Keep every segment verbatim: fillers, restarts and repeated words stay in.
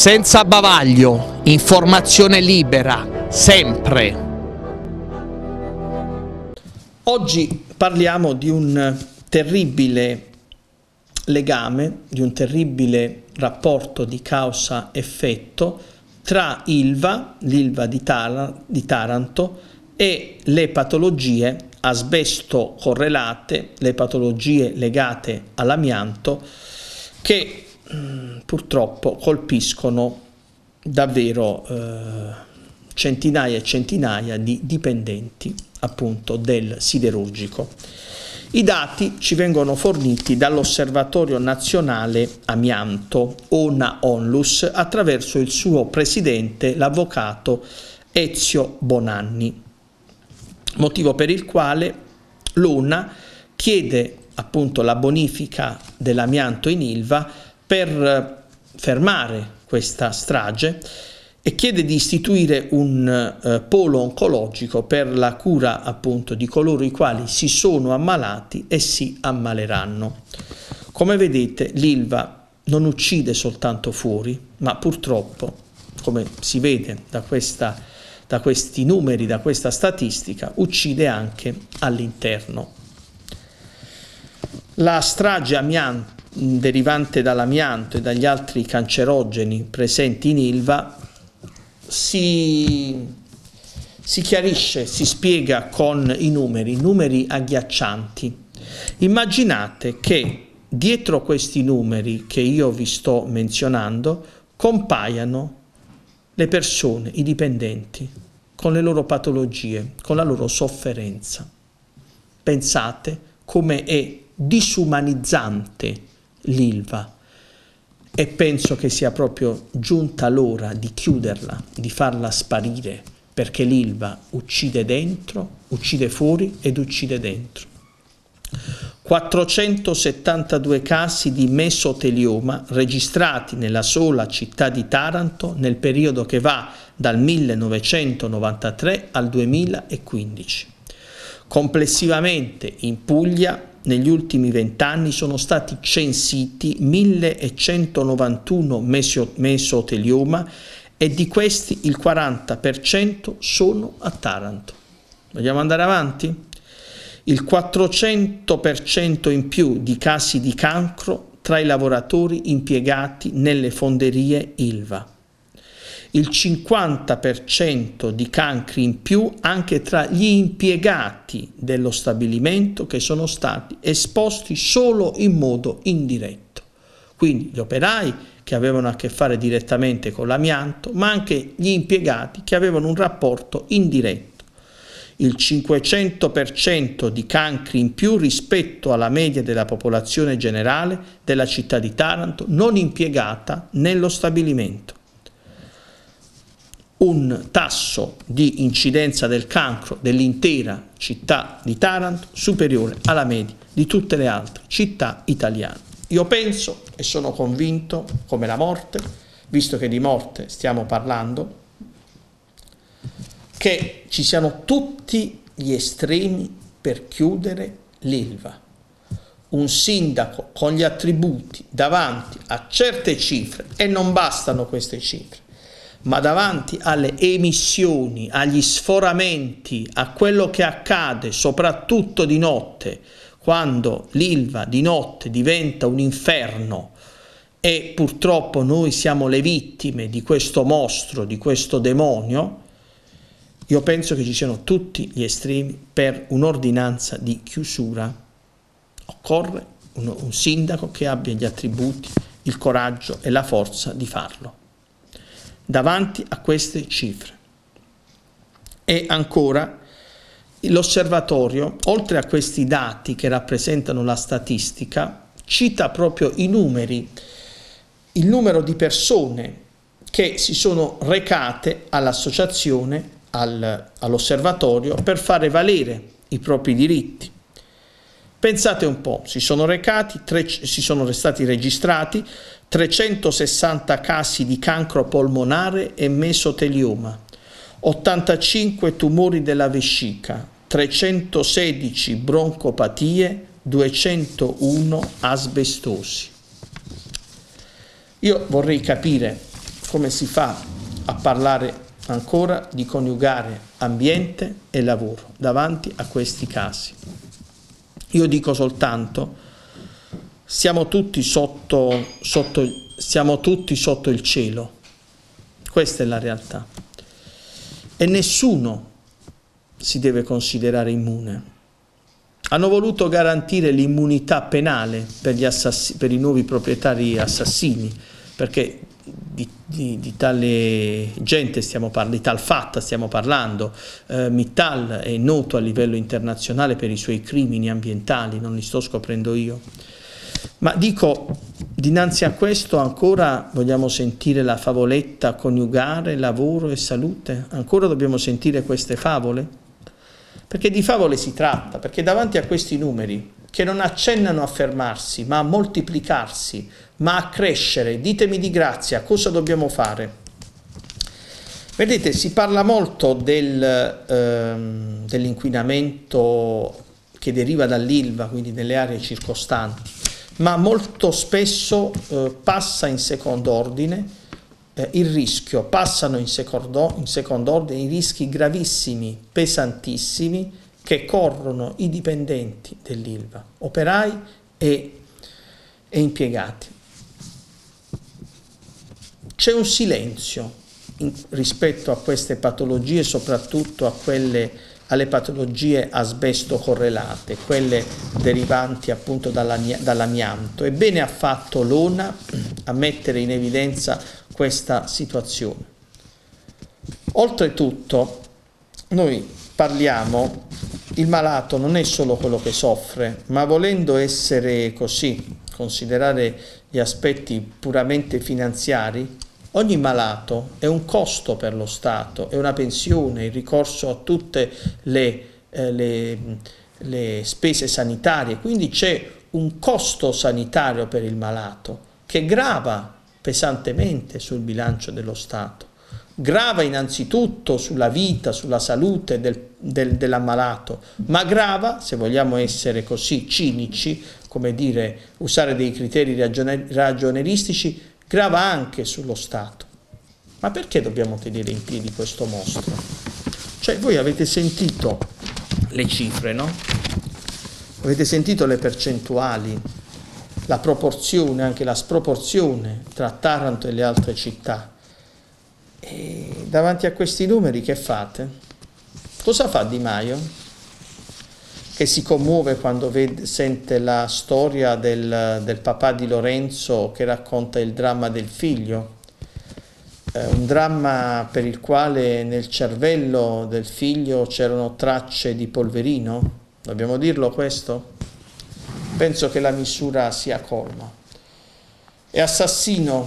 Senza bavaglio, informazione libera, sempre. Oggi parliamo di un terribile legame, di un terribile rapporto di causa-effetto tra Ilva, l'Ilva di, Tar- di Taranto, e le patologie asbesto correlate, le patologie legate all'amianto, che mh, purtroppo colpiscono davvero eh, centinaia e centinaia di dipendenti appunto del siderurgico. I dati ci vengono forniti dall'Osservatorio Nazionale Amianto, O N A Onlus, attraverso il suo presidente, l'avvocato Ezio Bonanni, motivo per il quale l'O N A chiede appunto la bonifica dell'amianto in Ilva per fermare questa strage e chiede di istituire un eh, polo oncologico per la cura appunto di coloro i quali si sono ammalati e si ammaleranno. Come vedete, l'Ilva non uccide soltanto fuori, ma purtroppo, come si vede da, questa, da questi numeri, da questa statistica, uccide anche all'interno. La strage amianto, derivante dall'amianto e dagli altri cancerogeni presenti in Ilva Si, si chiarisce, si spiega con i numeri, numeri agghiaccianti. Immaginate che dietro questi numeri che io vi sto menzionando compaiano le persone, i dipendenti, con le loro patologie, con la loro sofferenza. Pensate come è disumanizzante l'Ilva. E penso che sia proprio giunta l'ora di chiuderla, di farla sparire, perché l'Ilva uccide dentro, uccide fuori ed uccide dentro. quattrocentosettantadue casi di mesotelioma registrati nella sola città di Taranto nel periodo che va dal millenovecentonovantatré al duemilaquindici. Complessivamente in Puglia negli ultimi vent'anni sono stati censiti millecentonovantuno mesotelioma e di questi il quaranta per cento sono a Taranto. Vogliamo andare avanti? Il quattrocento per cento in più di casi di cancro tra i lavoratori impiegati nelle fonderie Ilva. Il cinquanta per cento di cancri in più anche tra gli impiegati dello stabilimento che sono stati esposti solo in modo indiretto. Quindi gli operai che avevano a che fare direttamente con l'amianto, ma anche gli impiegati che avevano un rapporto indiretto. Il cinquecento per cento di cancri in più rispetto alla media della popolazione generale della città di Taranto non impiegata nello stabilimento. Un tasso di incidenza del cancro dell'intera città di Taranto superiore alla media di tutte le altre città italiane. Io penso e sono convinto, come la morte, visto che di morte stiamo parlando, che ci siano tutti gli estremi per chiudere l'Ilva. Un sindaco con gli attributi davanti a certe cifre, e non bastano queste cifre, ma davanti alle emissioni, agli sforamenti, a quello che accade soprattutto di notte, quando l'Ilva di notte diventa un inferno e purtroppo noi siamo le vittime di questo mostro, di questo demonio, io penso che ci siano tutti gli estremi per un'ordinanza di chiusura. Occorre un, un sindaco che abbia gli attributi, il coraggio e la forza di farlo davanti a queste cifre. E ancora l'osservatorio, oltre a questi dati che rappresentano la statistica, cita proprio i numeri, il numero di persone che si sono recate all'associazione, al, all'osservatorio, per fare valere i propri diritti. Pensate un po', si sono recati, tre, si sono stati registrati trecentosessanta casi di cancro polmonare e mesotelioma, ottantacinque tumori della vescica, trecentosedici broncopatie, duecentouno asbestosi. Io vorrei capire come si fa a parlare ancora di coniugare ambiente e lavoro davanti a questi casi? Io dico soltanto, siamo tutti sotto, sotto, siamo tutti sotto il cielo, questa è la realtà, e nessuno si deve considerare immune. Hanno voluto garantire l'immunità penale per, gli per i nuovi proprietari assassini, perché di, di, di tale gente stiamo parlando, di tal fatta stiamo parlando. Eh, Mittal è noto a livello internazionale per i suoi crimini ambientali, non li sto scoprendo io. Ma dico, dinanzi a questo ancora vogliamo sentire la favoletta coniugare lavoro e salute? Ancora dobbiamo sentire queste favole? Perché di favole si tratta, perché davanti a questi numeri che non accennano a fermarsi, ma a moltiplicarsi, ma a crescere, ditemi di grazia, cosa dobbiamo fare? Vedete, si parla molto del, ehm, dell'inquinamento che deriva dall'Ilva, quindi nelle aree circostanti, ma molto spesso eh, passa in secondo ordine eh, il rischio, passano in secondo, in secondo ordine i rischi gravissimi, pesantissimi, che corrono i dipendenti dell'Ilva, operai e, e impiegati. C'è un silenzio in, rispetto a queste patologie, soprattutto a quelle alle patologie asbesto correlate, quelle derivanti appunto dall'amianto. E bene ha fatto l'ONA a mettere in evidenza questa situazione. Oltretutto, noi parliamo, il malato non è solo quello che soffre, ma volendo essere così, considerare gli aspetti puramente finanziari, ogni malato è un costo per lo Stato, è una pensione, il ricorso a tutte le, eh, le, le spese sanitarie, quindi c'è un costo sanitario per il malato che grava pesantemente sul bilancio dello Stato, grava innanzitutto sulla vita, sulla salute del, del, dell'ammalato, ma grava, se vogliamo essere così cinici, come dire, usare dei criteri ragione, ragionieristici, grava anche sullo Stato. Ma perché dobbiamo tenere in piedi questo mostro? Cioè, voi avete sentito le cifre, no? Avete sentito le percentuali, la proporzione, anche la sproporzione tra Taranto e le altre città. E davanti a questi numeri che fate? Cosa fa Di Maio? Che si commuove quando vede, sente la storia del, del papà di Lorenzo che racconta il dramma del figlio, eh, un dramma per il quale nel cervello del figlio c'erano tracce di polverino, dobbiamo dirlo questo? Penso che la misura sia colma. È assassino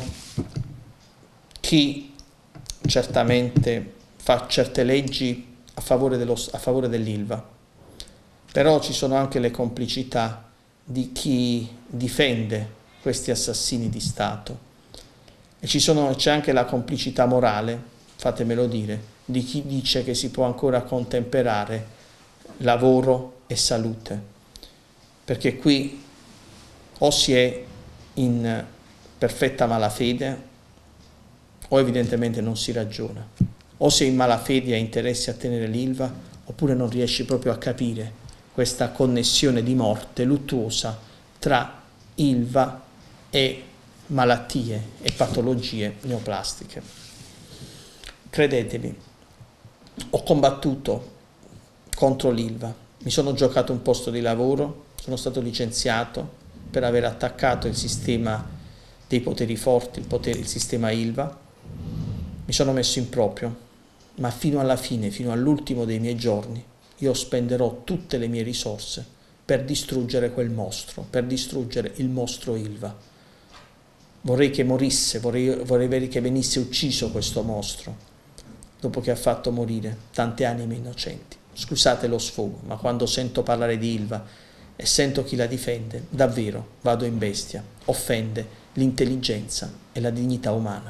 chi certamente fa certe leggi a favore, dello, a favore dell'Ilva. Però ci sono anche le complicità di chi difende questi assassini di Stato e c'è anche la complicità morale, fatemelo dire, di chi dice che si può ancora contemperare lavoro e salute, perché qui o si è in perfetta malafede o evidentemente non si ragiona, o sei in malafede e hai interesse a tenere l'Ilva oppure non riesci proprio a capire questa connessione di morte luttuosa tra Ilva e malattie e patologie neoplastiche. Credetemi, ho combattuto contro l'Ilva, mi sono giocato un posto di lavoro, sono stato licenziato per aver attaccato il sistema dei poteri forti, il, potere, il sistema Ilva, mi sono messo in proprio, ma fino alla fine, fino all'ultimo dei miei giorni, io spenderò tutte le mie risorse per distruggere quel mostro, per distruggere il mostro Ilva. Vorrei che morisse, vorrei, vorrei che venisse ucciso questo mostro, dopo che ha fatto morire tante anime innocenti. Scusate lo sfogo, ma quando sento parlare di Ilva e sento chi la difende, davvero vado in bestia, offende l'intelligenza e la dignità umana.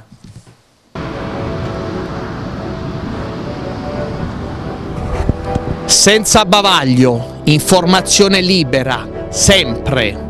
Senza bavaglio, informazione libera, sempre.